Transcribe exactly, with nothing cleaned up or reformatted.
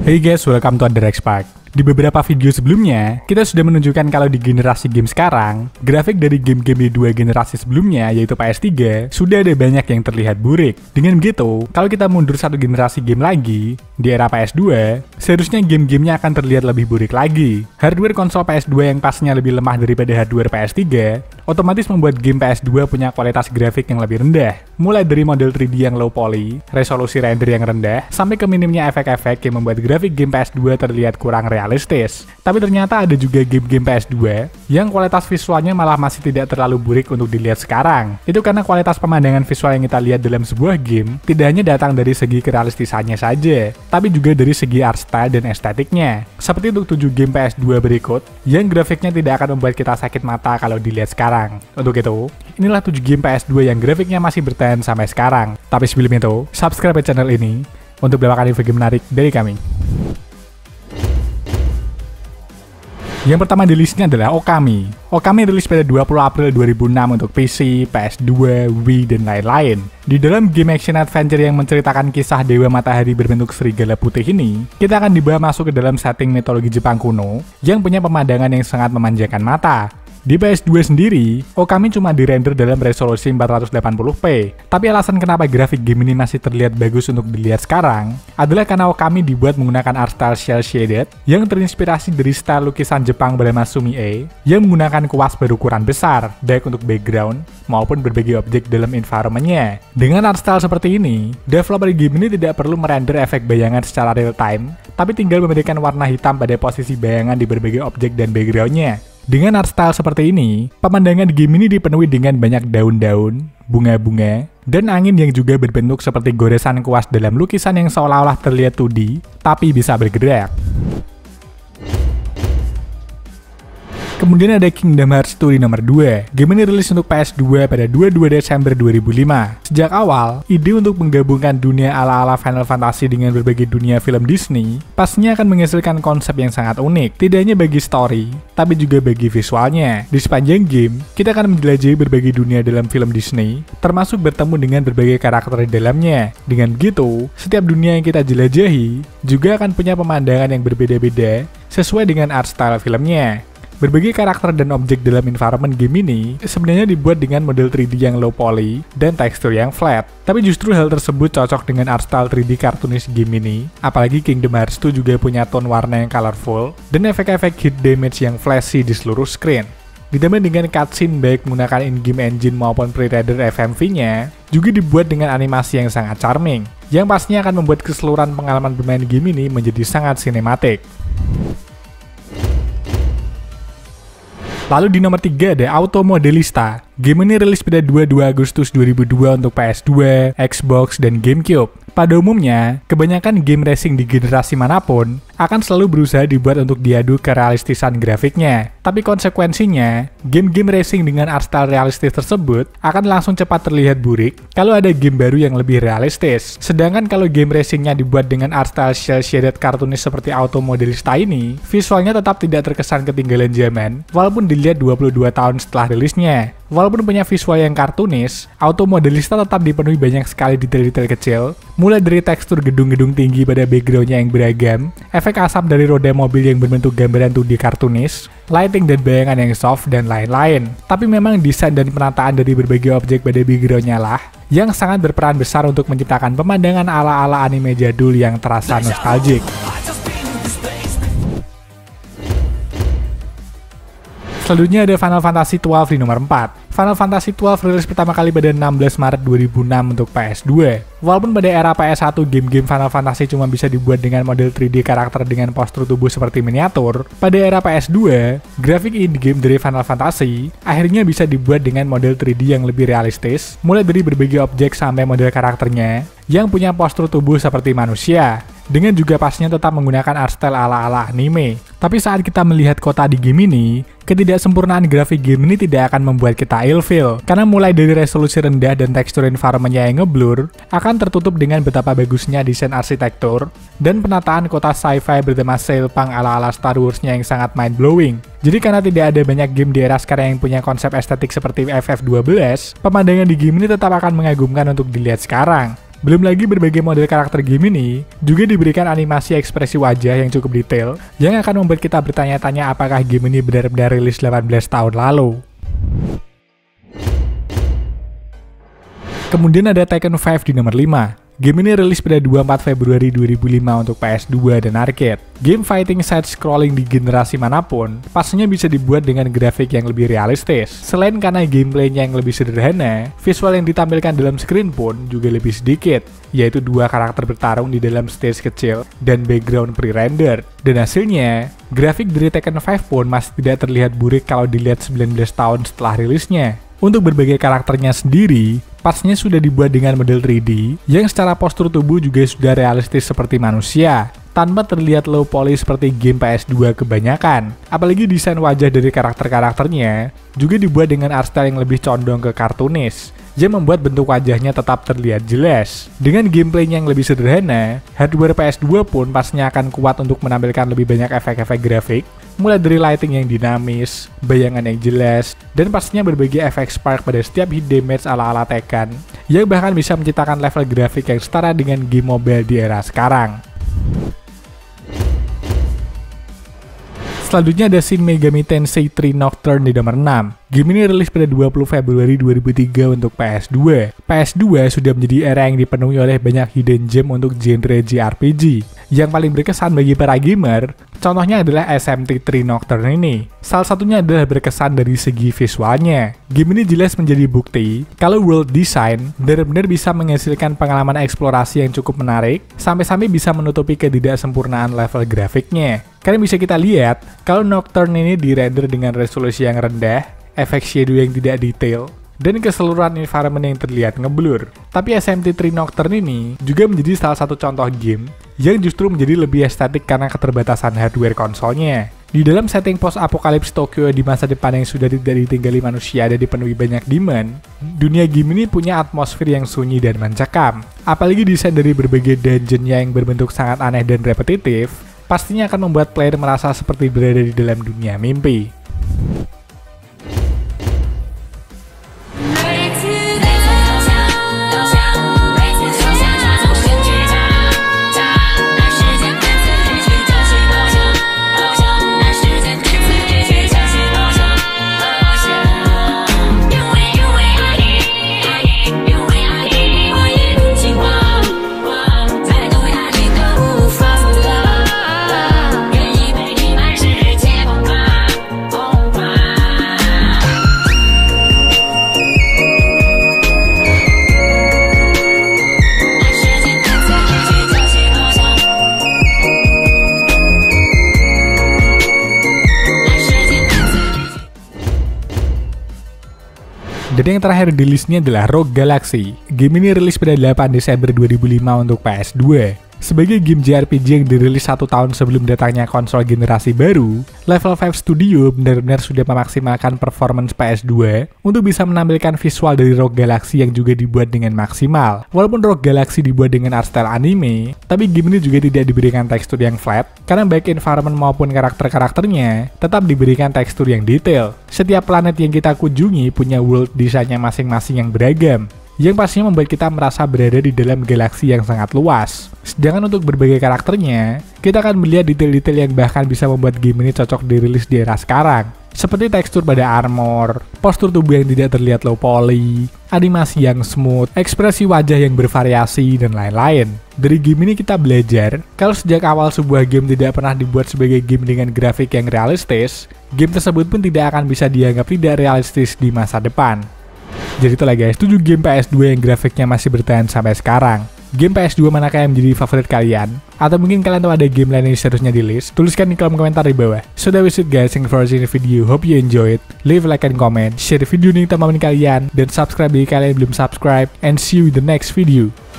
Hey guys, welcome to Under X-Pack. Di beberapa video sebelumnya, kita sudah menunjukkan kalau di generasi game sekarang, grafik dari game-game di dua generasi sebelumnya, yaitu P S tiga, sudah ada banyak yang terlihat burik. Dengan begitu, kalau kita mundur satu generasi game lagi, di era P S dua, seharusnya game-gamenya akan terlihat lebih burik lagi. Hardware konsol P S dua yang pastinya lebih lemah daripada hardware P S tiga, otomatis membuat game P S dua punya kualitas grafik yang lebih rendah. Mulai dari model tiga D yang low poly, resolusi render yang rendah, sampai ke minimnya efek-efek yang membuat grafik game P S dua terlihat kurang realistis. Tapi ternyata ada juga game-game P S dua yang kualitas visualnya malah masih tidak terlalu burik untuk dilihat sekarang. Itu karena kualitas pemandangan visual yang kita lihat dalam sebuah game tidak hanya datang dari segi kerealistisannya saja, tapi juga dari segi art style dan estetiknya. Seperti untuk tujuh game P S dua berikut, yang grafiknya tidak akan membuat kita sakit mata kalau dilihat sekarang. Untuk itu, inilah tujuh game P S dua yang grafiknya masih bertahan sampai sekarang. Tapi sebelum itu, subscribe channel ini untuk mendapatkan info game menarik dari kami. Yang pertama di listnya adalah Okami. Okami rilis pada dua puluh April dua ribu enam untuk P C, P S dua, Wii, dan lain-lain. Di dalam game action adventure yang menceritakan kisah Dewa Matahari berbentuk serigala putih ini, kita akan dibawa masuk ke dalam setting mitologi Jepang kuno yang punya pemandangan yang sangat memanjakan mata. Di P S dua sendiri, Okami cuma dirender dalam resolusi empat ratus delapan puluh p. Tapi alasan kenapa grafik game ini masih terlihat bagus untuk dilihat sekarang adalah karena Okami dibuat menggunakan art style cel shaded yang terinspirasi dari style lukisan Jepang bernama Sumi-e yang menggunakan kuas berukuran besar, baik untuk background maupun berbagai objek dalam environment-nya. Dengan art style seperti ini, developer game ini tidak perlu merender efek bayangan secara real time, tapi tinggal memberikan warna hitam pada posisi bayangan di berbagai objek dan background-nya. Dengan art style seperti ini, pemandangan game ini dipenuhi dengan banyak daun-daun, bunga-bunga, dan angin yang juga berbentuk seperti goresan kuas dalam lukisan yang seolah-olah terlihat dua D, tapi bisa bergerak. Kemudian ada Kingdom Hearts dua di nomor dua. Game ini rilis untuk P S dua pada dua puluh dua Desember dua ribu lima. Sejak awal, ide untuk menggabungkan dunia ala-ala Final Fantasy dengan berbagai dunia film Disney pastinya akan menghasilkan konsep yang sangat unik, tidak hanya bagi story, tapi juga bagi visualnya. Di sepanjang game, kita akan menjelajahi berbagai dunia dalam film Disney, termasuk bertemu dengan berbagai karakter di dalamnya. Dengan begitu, setiap dunia yang kita jelajahi juga akan punya pemandangan yang berbeda-beda sesuai dengan art style filmnya. Berbagai karakter dan objek dalam environment game ini sebenarnya dibuat dengan model tiga D yang low poly dan tekstur yang flat. Tapi justru hal tersebut cocok dengan art style tiga D cartoonish game ini, apalagi Kingdom Hearts dua juga punya tone warna yang colorful dan efek-efek hit damage yang flashy di seluruh screen. Ditambah dengan cutscene baik menggunakan in-game engine maupun pre-rendered F M V-nya, juga dibuat dengan animasi yang sangat charming, yang pastinya akan membuat keseluruhan pengalaman bermain game ini menjadi sangat sinematik. Lalu di nomor tiga ada Auto Modelista. Game ini rilis pada dua puluh dua Agustus dua ribu dua untuk P S dua, Xbox, dan GameCube. Pada umumnya, kebanyakan game racing di generasi manapun akan selalu berusaha dibuat untuk diadu kerealistisan grafiknya. Tapi konsekuensinya, game-game racing dengan art style realistis tersebut akan langsung cepat terlihat burik kalau ada game baru yang lebih realistis. Sedangkan kalau game racingnya dibuat dengan art style cel-shaded cartoonish seperti Auto Modelista ini, visualnya tetap tidak terkesan ketinggalan zaman, walaupun dilihat dua puluh dua tahun setelah rilisnya. Walaupun punya visual yang kartunis, Auto Modelista tetap dipenuhi banyak sekali detail-detail kecil, mulai dari tekstur gedung-gedung tinggi pada backgroundnya yang beragam, efek asap dari roda mobil yang berbentuk gambaran dua D kartunis, lighting dan bayangan yang soft, dan lain-lain. Tapi memang desain dan penataan dari berbagai objek pada backgroundnya lah yang sangat berperan besar untuk menciptakan pemandangan ala-ala anime jadul yang terasa nostalgic. Selanjutnya ada Final Fantasy dua belas di nomor empat. Final Fantasy dua belas rilis pertama kali pada enam belas Maret dua ribu enam untuk P S dua. Walaupun pada era P S satu game-game Final Fantasy cuma bisa dibuat dengan model tiga D karakter dengan postur tubuh seperti miniatur, pada era P S dua, grafik in-game dari Final Fantasy akhirnya bisa dibuat dengan model tiga D yang lebih realistis, mulai dari berbagai objek sampai model karakternya yang punya postur tubuh seperti manusia, dengan juga pastinya tetap menggunakan art style ala-ala anime. Tapi saat kita melihat kota di game ini, ketidaksempurnaan grafik game ini tidak akan membuat kita ilfeel, karena mulai dari resolusi rendah dan tekstur environment-nya yang ngeblur, akan tertutup dengan betapa bagusnya desain arsitektur dan penataan kota sci-fi bertema steampunk ala-ala Star Wars-nya yang sangat mind-blowing. Jadi karena tidak ada banyak game di era sekarang yang punya konsep estetik seperti F F dua belas, pemandangan di game ini tetap akan mengagumkan untuk dilihat sekarang. Belum lagi berbagai model karakter game ini juga diberikan animasi ekspresi wajah yang cukup detail yang akan membuat kita bertanya-tanya apakah game ini benar-benar rilis delapan belas tahun lalu. Kemudian ada Tekken lima di nomor lima. Game ini rilis pada dua puluh empat Februari dua ribu lima untuk P S dua dan arcade. Game fighting side-scrolling di generasi manapun pastinya bisa dibuat dengan grafik yang lebih realistis. Selain karena gameplaynya yang lebih sederhana, visual yang ditampilkan dalam screen pun juga lebih sedikit, yaitu dua karakter bertarung di dalam stage kecil dan background pre-render. Dan hasilnya, grafik dari Tekken lima pun masih tidak terlihat burik kalau dilihat sembilan belas tahun setelah rilisnya. Untuk berbagai karakternya sendiri, pastinya sudah dibuat dengan model tiga D yang secara postur tubuh juga sudah realistis seperti manusia, tanpa terlihat low poly seperti game P S dua kebanyakan. Apalagi desain wajah dari karakter-karakternya juga dibuat dengan art style yang lebih condong ke kartunis, yang membuat bentuk wajahnya tetap terlihat jelas. Dengan gameplaynya yang lebih sederhana, hardware P S dua pun pastinya akan kuat untuk menampilkan lebih banyak efek-efek grafik, mulai dari lighting yang dinamis, bayangan yang jelas, dan pastinya berbagai efek spark pada setiap hit damage ala-ala Tekken, yang bahkan bisa menciptakan level grafik yang setara dengan game mobile di era sekarang. Selanjutnya ada Shin Megami Tensei tiga Nocturne di nomor enam. Game ini rilis pada dua puluh Februari dua ribu tiga untuk P S dua. P S dua sudah menjadi era yang dipenuhi oleh banyak hidden gem untuk genre J R P G. Yang paling berkesan bagi para gamer, contohnya adalah S M T tiga Nocturne ini. Salah satunya adalah berkesan dari segi visualnya. Game ini jelas menjadi bukti kalau world design benar-benar bisa menghasilkan pengalaman eksplorasi yang cukup menarik, sampai-sampai bisa menutupi ketidaksempurnaan level grafiknya. Karena bisa kita lihat, kalau Nocturne ini dirender dengan resolusi yang rendah, efek shadow yang tidak detail, dan keseluruhan environment yang terlihat ngeblur. Tapi S M T tiga Nocturne ini juga menjadi salah satu contoh game yang justru menjadi lebih estetik karena keterbatasan hardware konsolnya. Di dalam setting post-apokalips Tokyo di masa depan yang sudah tidak ditinggali manusia dan dipenuhi banyak demon, dunia game ini punya atmosfer yang sunyi dan mencekam. Apalagi desain dari berbagai dungeonnya yang berbentuk sangat aneh dan repetitif, pastinya akan membuat player merasa seperti berada di dalam dunia mimpi. Dan yang terakhir di listnya adalah Rogue Galaxy. Game ini rilis pada delapan Desember dua ribu lima untuk P S dua. Sebagai game J R P G yang dirilis satu tahun sebelum datangnya konsol generasi baru, Level lima Studio benar-benar sudah memaksimalkan performance P S dua untuk bisa menampilkan visual dari Rogue Galaxy yang juga dibuat dengan maksimal. Walaupun Rogue Galaxy dibuat dengan art style anime, tapi game ini juga tidak diberikan tekstur yang flat, karena baik environment maupun karakter-karakternya tetap diberikan tekstur yang detail. Setiap planet yang kita kunjungi punya world desainnya masing-masing yang beragam, yang pastinya membuat kita merasa berada di dalam galaksi yang sangat luas. Sedangkan untuk berbagai karakternya, kita akan melihat detail-detail yang bahkan bisa membuat game ini cocok dirilis di era sekarang. Seperti tekstur pada armor, postur tubuh yang tidak terlihat low poly, animasi yang smooth, ekspresi wajah yang bervariasi, dan lain-lain. Dari game ini kita belajar, kalau sejak awal sebuah game tidak pernah dibuat sebagai game dengan grafik yang realistis, game tersebut pun tidak akan bisa dianggap tidak realistis di masa depan. Jadi itulah guys, tujuh game P S dua yang grafiknya masih bertahan sampai sekarang. Game P S dua manakah yang menjadi favorit kalian? Atau mungkin kalian tahu ada game lain yang seharusnya di list? Tuliskan di kolom komentar di bawah. So that was it guys, thank you for watching the video. Hope you enjoy it. Leave a like and comment, share video ini ke teman-teman kalian, dan subscribe jika kalian belum subscribe. And see you in the next video.